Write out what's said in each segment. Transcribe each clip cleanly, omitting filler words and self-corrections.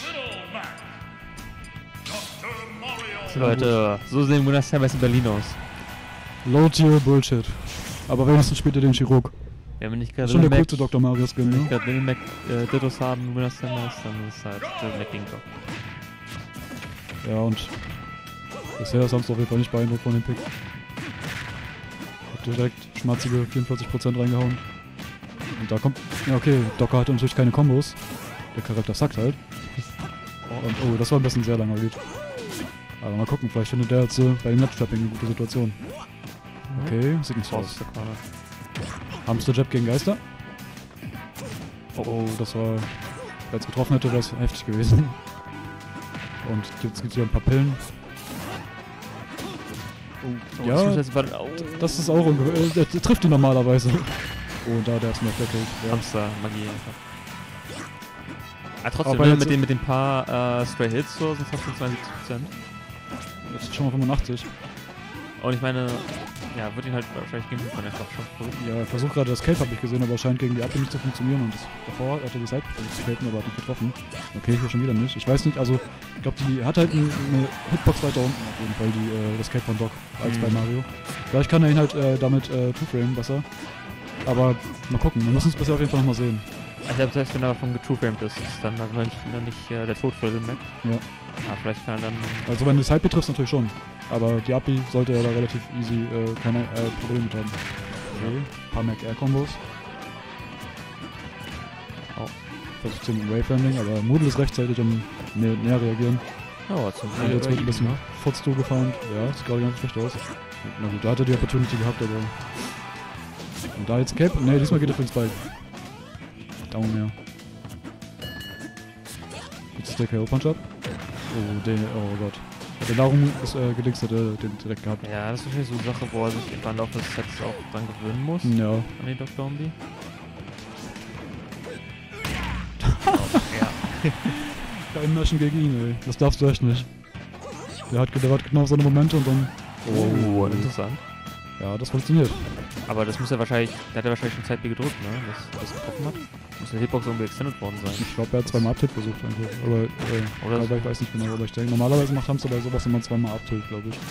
So, Leute, so sehen Winner's Samus in Berlin aus. Low-Tier Bullshit. Aber wenigstens spielt er den Chirurg. Wenn wir nicht gerade Schon der coolste Dr. Mario Skin, wenn wir ne? nicht gerade Little Mac Dittos haben, Winner's Samus, dann ist halt Little Mac Dingo. Ja, und bisher ist Samstag auf jeden Fall nicht beeindruckt von dem Pick. Hat direkt schmatzige 44% reingehauen. Und da kommt... Ja, okay, Docker hat natürlich keine Kombos. Der Charakter sackt halt. Und oh, das war ein bisschen sehr langer Lead. Aber mal gucken, vielleicht findet der jetzt bei dem Nettrapping eine gute Situation. Okay, sieht nicht so aus. Hamster-Jab gegen Geister. Oh, das war... Wenn es getroffen hätte, wäre es heftig gewesen. Und jetzt gibt es wieder ein paar Pillen. Oh, ja, das ist auch ungefähr... Der trifft ihn normalerweise. Oh, da, der ist mir fertig. Ja. Hamster-Magie einfach. Ah, trotzdem, mit den paar Stray Hits so sind fast schon 72%. Das ist schon mal 85. Und ich meine, ja, wird ihn halt wahrscheinlich gegen Hüpern einfach schon versuchen. Ja, er versucht gerade das Cape, habe ich gesehen, aber scheint gegen die Abwehr nicht zu funktionieren. Und davor hat er die Seite versucht zu capen, aber hat nicht getroffen. Okay, hier schon wieder nicht. Ich weiß nicht, also, ich glaube, die hat halt eine Hitbox weiter unten auf jeden Fall, das Cape von Doc, als bei Mario. Vielleicht kann er ihn halt damit Two-Frame besser. Aber mal gucken, wir müssen es bisher auf jeden Fall nochmal sehen. Ich glaube, selbst wenn er davon getwo-framed ist dann wahrscheinlich nicht der Tod für Little Mac. Ja. Aber vielleicht kann er dann... Also wenn du das Hype triffst, natürlich schon. Aber die Abi sollte er da relativ easy keine Probleme mit haben. Okay, ein paar Mac-Air-Kombos. Oh. Versucht hier mit dem Wave-Landing, aber Moodle ist rechtzeitig am näher reagieren. Oh, zum Und jetzt wird ein bisschen Footstool gefound. Ja, sieht gerade ganz schlecht aus. Na gut, da hat er die Opportunity gehabt, aber... Und da jetzt Cape? Ne, diesmal geht er für den Spike. Daumen mehr. Jetzt ist der KO-Punch ab. Oh Gott. Der Nahrung ist gelinkt, hat er den direkt gehabt. Ja, das ist wahrscheinlich so eine Sache, wo er sich im Laufe des Sets auch dran gewöhnen muss. Ja. An die Dr. Zombie. Ja. Kein Maschen gegen ihn, ey. Das darfst du echt nicht. Der hat genau so eine Momente und dann... Oh, interessant. Ja, das funktioniert. Aber das muss er wahrscheinlich, der hat ja wahrscheinlich schon Zeit getrunken, ne? Dass das getroffen hat. Muss der Hitbox irgendwie extended worden sein. Ich glaube, er hat zweimal Up-Tilt versucht einfach. Oder so. Ich weiß nicht genau, aber ich denke, normalerweise macht Hamster bei sowas immer zweimal Up-Tilt, glaube ich.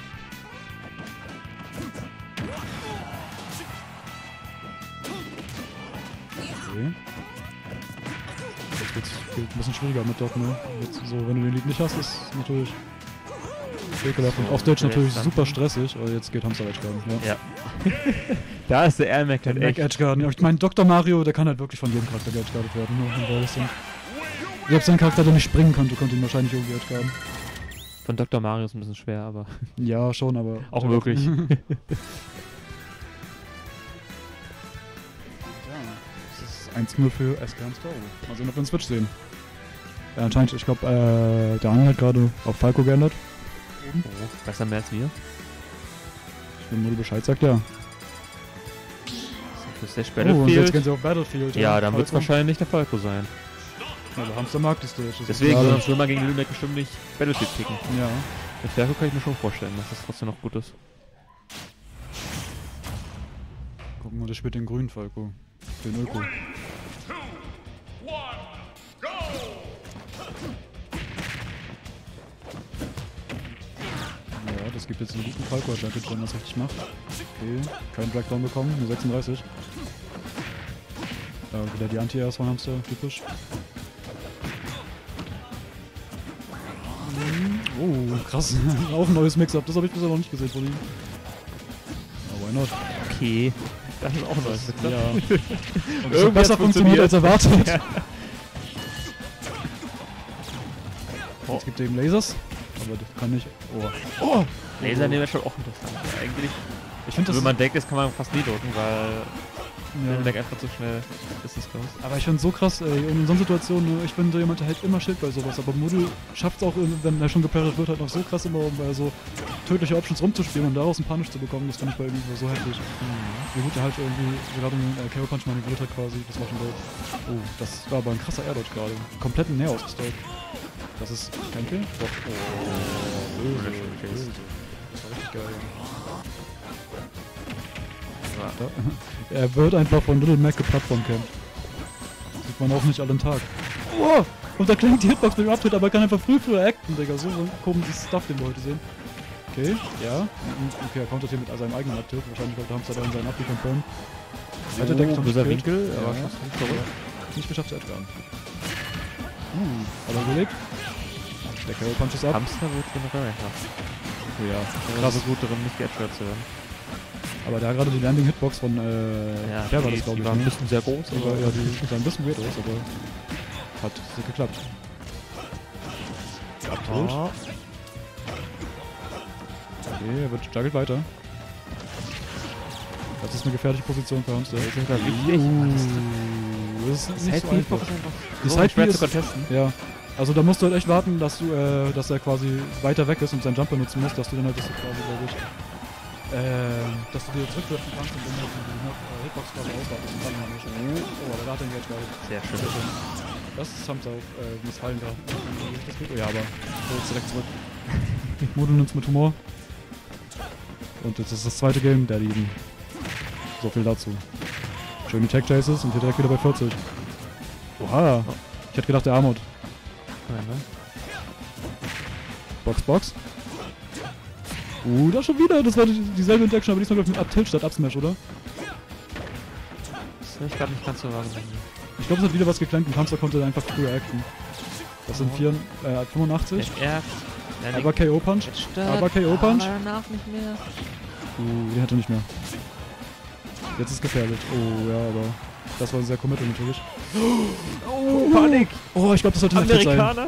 Okay. Jetzt wird's ein bisschen schwieriger mit Doc, ne? Jetzt so, wenn du den Lead nicht hast, ist natürlich ekelhaft. Und auf Stage natürlich super stressig, aber jetzt geht Hamster Edge Guarden, ja. Da ist der Air Mac halt echt. Edge Guarden. Ja, ich meine, Dr. Mario, der kann halt wirklich von jedem Charakter Edge Guardet werden, nur in Wallison. Selbst ein Charakter, der nicht springen konnte ihn wahrscheinlich irgendwie Edge Guarden. Von Dr. Mario ist ein bisschen schwer, aber... Ja, schon, aber... Auch möglich. Ja, das ist 1-0 für SK Hamster. Mal sehen, ob wir einen Switch sehen. Ja, anscheinend, ich glaube, der andere hat gerade auf Falco geändert. Oh, besser mehr als wir. Wenn nur Bescheid sagt, ja. Für Stage Battlefield. Und jetzt gehen sie auf Battlefield. Ja, dann wird es wahrscheinlich der Falco sein. Ja, der Hamster mag die Stage. Deswegen soll uns mal gegen Little Mac bestimmt nicht Battlefield picken. Ja. Mit Falco kann ich mir schon vorstellen, dass das trotzdem noch gut ist. Gucken wir, der spielt den grünen Falco. Den Öko. Ja, das gibt jetzt einen guten Falco-Advantage, wenn man das richtig macht. Okay, keinen Dragdown bekommen, nur 36. Wieder die Anti-Airs von Hamster, typisch. Oh, krass. Auch ein neues Mix-Up, das habe ich bisher noch nicht gesehen von ihm. Aber why not? Okay. Das ist auch ein neues Mix-Up. Ja. Und das hat besser funktioniert als erwartet. Ja. Oh. Es gibt eben Lasers, aber das kann nicht. Oh. Laser nehmen wir schon auch interessant. Eigentlich. Ich finde, wenn man denkt, das kann man fast nie drücken, weil ja. Weg einfach zu schnell ist es los. Aber ich finde es so krass, ey, in so einer Situation, ich bin so jemand, der hält immer Schild bei sowas, aber Moodle schafft es auch, wenn er schon geparert wird, halt noch so krass immer, um so tödliche Options rumzuspielen und daraus einen Punish zu bekommen, das fand ich bei irgendwie so heftig. Wie gut er halt irgendwie gerade einen KO Punch manipuliert hat quasi, das war schon dope. Oh, das war aber ein krasser Air Dodge gerade. Kompletten Näher ausgestylt. Das ist kein Kill? Doch. Oh, böse. Das war richtig geil. Er wird einfach von Little Mac geplattformcampt. Sieht man auch nicht allen Tag. Oh! Und da klingt die Hitbox mit dem Abtritt, aber kann einfach früher acten, Digga. So ein komisches Stuff, den wir heute sehen. Okay, ja. Okay, er countert hier mit seinem eigenen Abtritt. Wahrscheinlich wollte Hamster da in seinen Abtritt confirmen. Weiter deckt böser Winkel, ja. aber fast nicht zurück. Nicht geschafft zu edgern. Aber überlebt. Der KO Punch ist ab. Hamster wird generell einfach. Oh ja. Gerade gut darin, nicht geedgert zu werden. Aber da gerade die Landing-Hitbox von ja, war das, glaube ich. Die war ein bisschen sehr groß. Aber ja, die sah ein bisschen weird aus, aber hat geklappt. Abtritt. Oh. Okay, er juggelt weiter. Das ist eine gefährliche Position für Hamster. Das ist wichtig. Das ist nicht so Side-B einfach. ist einfach Die so Side-B schwer ist- zu contesten. Ja. Also da musst du halt echt warten, dass du, dass er quasi weiter weg ist und seinen Jump benutzen muss, dass du dann halt das quasi, glaube ich, dass du dir zurückdriften kannst und dann halt die Hitbox quasi auswartest und dann mal nicht. Oh, aber da hat er Engage gerade. Sehr schön. Sehr schön. Das ist Hamster auf missfallen da. Das geht, ja, aber so jetzt direkt zurück. Modo nimmt's mit Humor. Und jetzt ist das zweite Game, der lieben. So viel dazu. Schöne Tech Chases und hier direkt wieder bei 40. Oha. Ich hätte gedacht, der Armut. Ja, ne? Box, Box. Da schon wieder. Das war dieselbe Interaction, aber diesmal glaube ich mit Up-Tilt statt Up-Smash, oder? Das habe ich gerade nicht ganz so wahrgenommen. Ich glaube, es hat wieder was geklankt und Hamster konnte einfach früher acten. Das sind 85. Aber KO Punch. Aber KO Punch. Aber danach nicht mehr. Den hat er nicht mehr. Jetzt ist gefährlich. Oh, ja, aber das war sehr committed natürlich. Oh, Panik! Oh, ich glaube, das sollte ein Hit sein. Amerikaner!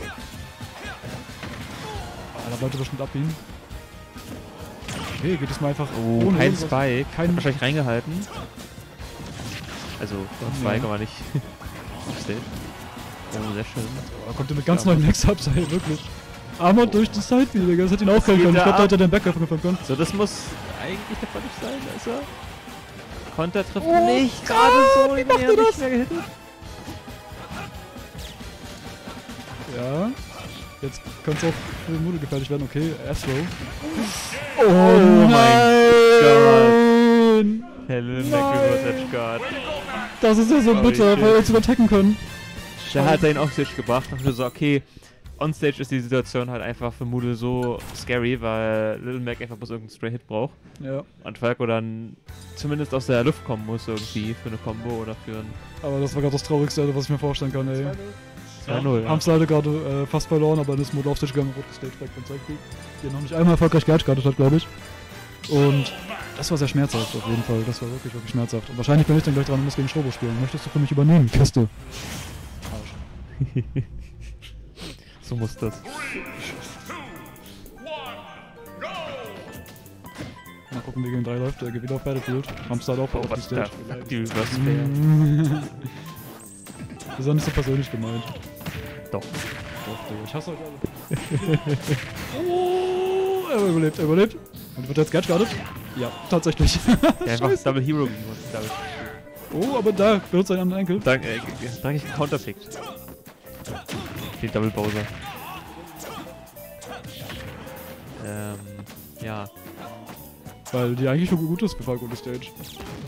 Da wollte bestimmt abbiegen. Okay, geht es mal einfach Kein irgendwas. Spike. Kein- Wahrscheinlich reingehalten. Also, Ja. Spike, aber nicht Stage. Oh, sehr schön. Oh, kommt er mit ganz neuen Next-Ups, ey, wirklich. Armor durch die Side-View, Digga. Das hätte ihn aufhalten können. Ich glaube, da hätte er den Backup gefangen können. So, das muss eigentlich der Fall nicht sein, da ist er. Konter trifft nicht, gerade so, wie den macht er er das? nicht mehr gehittet. Ja. Jetzt könnte es auch für den Moodle gefährlich werden. Okay, Astro. Oh mein Gott. Helen Reverse Guard. Das ist ja so Oh, bitter, shit. weil wir uns übertacken können. Da hat er ihn offstage gebracht und so, okay, onstage ist die Situation halt einfach für Moodle so scary, weil Little Mac einfach bloß irgendeinen Stray Hit braucht. Ja. Und Falco dann zumindest aus der Luft kommen muss irgendwie für eine Combo oder für ein Aber das war gerade das Traurigste, was ich mir vorstellen kann, ey. 2-0. Ja. Hamster hatte gerade fast verloren, aber dann ist Moodle auf Stage gegangen und wurde Stage Back von Cycling, der noch nicht einmal erfolgreich gehatchguardet hat, glaube ich. Und das war sehr schmerzhaft auf jeden Fall. Das war wirklich, wirklich schmerzhaft. Und wahrscheinlich bin ich dann gleich dran und muss gegen Strobo spielen. Möchtest du für mich übernehmen, Kiste? Arsch. So muss das. Mal gucken, wie gegen 3 läuft. Der geht wieder auf Battlefield. Hamster hat auch auf die Was Stage. da? Fuck die Reverse Fair. Das ist auch nicht so persönlich gemeint. Doch. Doch, Digga, ich hasse euch alle. Oh, er überlebt, er überlebt. Und wird er jetzt gehatchguardet? Ja, tatsächlich. Der einfach Scheiße. Double Hero gegen uns. Double. Oh, aber da benutzt er einen anderen Enkel. Danke ich Counterpicked. Den Double Bowser. Ja. Weil die eigentlich schon gut ist für Falco die Stage. Ja,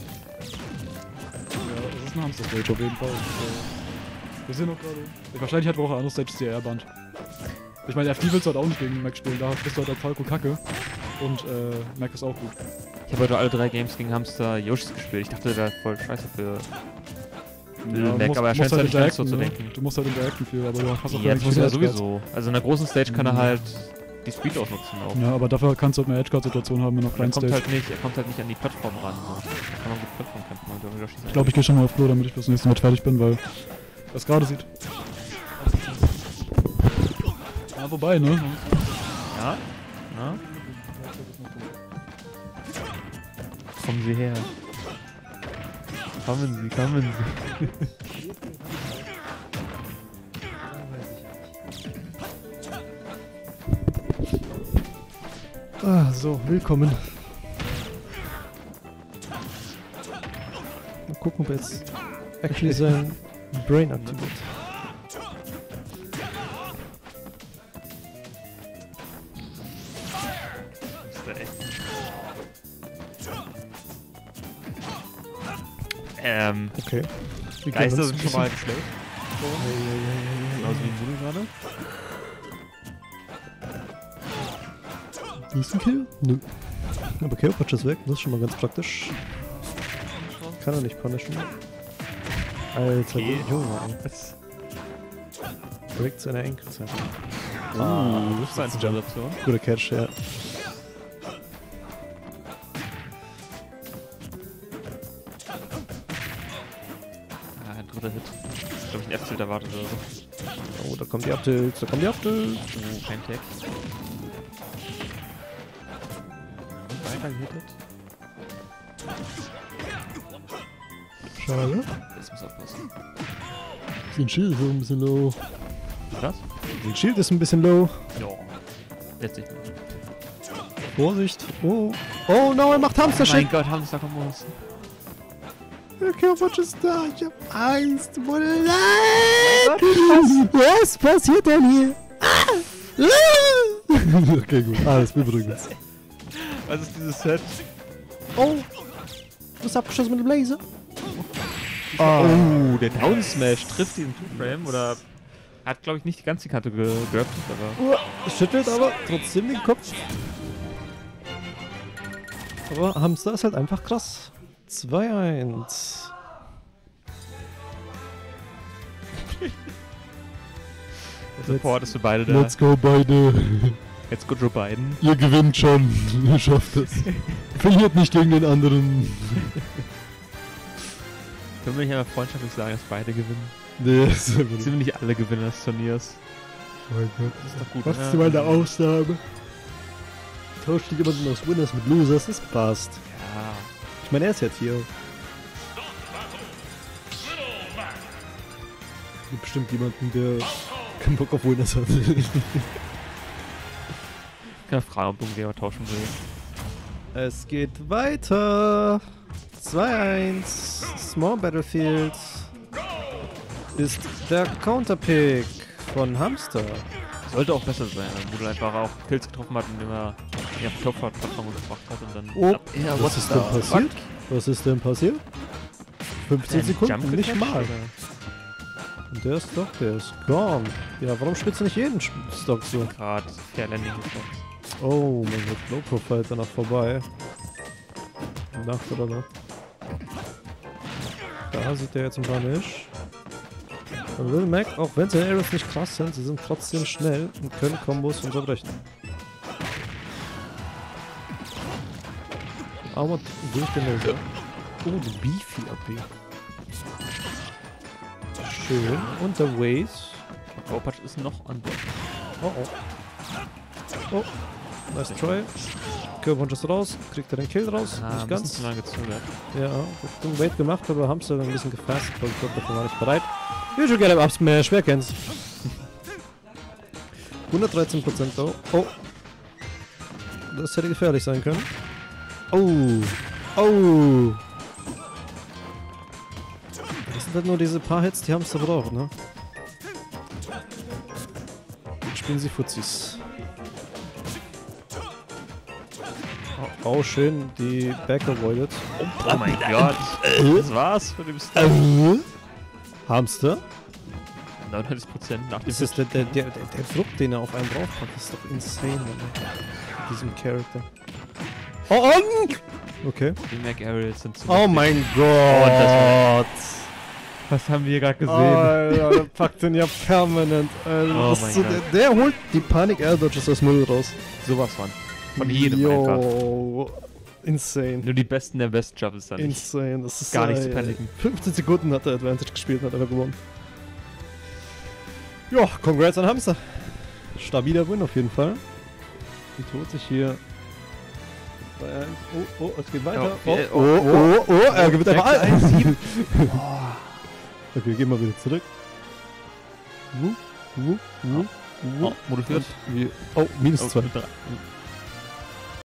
das ist eine Hamster-Stage auf jeden Fall. Wir sehen auch gerade. Wahrscheinlich hat er auch eine andere Stage, die R-Band. Ich meine, FD willst du halt auch nicht gegen Mac spielen, da bist du halt als Falco kacke. Und Mac ist auch gut. Ich habe heute alle 3 Games gegen Hamster Yoshis gespielt. Ich dachte, der wäre voll scheiße für Little Mac, aber er scheint halt nicht ganz so zu ne? denken. Du musst halt interacten viel, aber du hast auch Ja, das muss viele er Edgeguards. sowieso. Also in einer großen Stage kann er halt die Speed ausnutzen auch. Ja, aber dafür kannst du halt eine Edgeguard-Situation haben in einer Er kleinen kommt, Stage. er kommt halt nicht an die Plattform ran. So. Da kann man gut Plattform kämpfen. Und Yoshi Ich glaube, ich gehe schon mal auf Flo, damit ich fürs nächste Mal fertig bin, weil das gerade sieht. Ja, wobei, ne? Ja? Na? Kommen Sie her. Kommen Sie, kommen Sie. So, willkommen. Mal gucken, ob er jetzt actually sein Brain aktiviert. Okay. Wir Geister uns sind ein schon mal bisschen- schlecht. Genauso wie Mudo gerade. Nächsten Kill? Nö. Aber KO Patch ist weg, das ist schon mal ganz praktisch. Kann er nicht punishen. Alter, Okay. Junge, ey. Was? Direkt seine Enkelzeit. Das ist eine Jump-Option. Guter Catch, ja. Ein dritter Hit. Ich glaube, ich ein F-Tilt erwartet oder so. Oh, da kommt die Uptilts, da kommt die Uptilts. Oh, kein Tag. Weiter gehittet. Schade. Das muss aufpassen. Sein Shield ist ein bisschen low. Was? Sein Shield ist ein bisschen low. Ja. Letztlich. Vorsicht. Oh. Oh no, er macht Hamster-Shit. Mein Gott, Hamster kommen raus. Der Körperwatch ist da. Ich hab Angst. Nein! Was passiert denn hier? Okay, gut. Alles beruhigt. Was ist dieses Set? Oh. Du bist abgeschossen mit dem Laser. Oh, der Down Smash trifft diesen Two-Frame oder hat, glaube ich, nicht ganz die Kante gedrückt, aber. Schüttelt aber trotzdem den Kopf. Aber Hamster ist halt einfach krass. 2-1. Der Support ist für beide da. Let's go, beide. Jetzt gut Joe Biden. Ihr gewinnt schon. Ihr schafft es. Verliert nicht gegen den anderen. Können wir nicht einfach freundschaftlich sagen, dass beide gewinnen? Nee, das ist einfach Sind wir nicht alle Gewinner des Turniers? mein Gott. Das ist doch gut, Was oder? ist mal eine Ausnahme? Tauscht jemanden aus Winners mit Losers, das passt. Ja. Ich meine, er ist jetzt hier. Gibt bestimmt jemanden, der keinen Bock auf Winners hat. Ich kann fragen, ob Umgeber tauschen will. Es geht weiter. 2-1. Small Battlefield ist der Counterpick von Hamster. Sollte auch besser sein, weil Moodle einfach auch Kills getroffen hat, indem er auf die Top-Plattform gebracht hat und dann. Oh, ja, was ist denn passiert? Was ist denn passiert? 15 Sekunden, nicht mal. Und der ist gone. Ja, warum spielst du nicht jeden Stock so? Gerade Fair Landing getroffen. Oh mein Gott, Low Profile danach vorbei. Nacht oder noch. Da sieht der jetzt ein Punish. Und Lil Mac, auch wenn seine Arrows nicht krass sind, sie sind trotzdem schnell und können Kombos unterbrechen. Aber durch den Laser. Oh, die Beefy AP. Schön. Und der Waze. Opatch ist noch an Bord. Oh oh. Oh. Nice try. Killpunch ist raus. Kriegt er den Kill raus? Ah, Nicht ein bisschen ganz. zu lange gezögert. Ja, hat den Wait gemacht, aber Hamster dann ein bisschen gefasst, weil ich glaube, dafür war nicht bereit. You should get him up smash, wer kennt's? 113% though. Oh. Das hätte gefährlich sein können. Oh. Oh. Das sind halt nur diese paar Hits, die Hamster braucht, ne? Jetzt spielen sie Fuzis. Oh, schön, die Back avoided. Oh mein Gott. Das war's von dem Start. Hamster? 99% nach dem Das ist der Druck, den er auf einen draufpackt, ist doch insane, Mann. Mit diesem Charakter. Oh, okay. Die Mac Aerials sind zu Oh heftig. mein das Gott. Was haben wir gerade gesehen? Alter, der packt den ja permanent. Alter. Oh Das mein ist so, Gott. der holt die Panik Air Dodges aus Müll raus. Sowas von jedem einfach. Yo. Insane. Nur die Besten der Besten schaffen es dann nicht. Insane. Das ist Gar nicht zu paniken. 15 Sekunden hat er Advantage gespielt und hat aber gewonnen. Ja, congrats an Hamster. Stabiler Win auf jeden Fall. Und holt sich hier. Oh, es geht weiter. Er gewinnt einfach alles. Okay, gehen wir wieder zurück. Oh, modifiert. Oh, minus Oh, 2.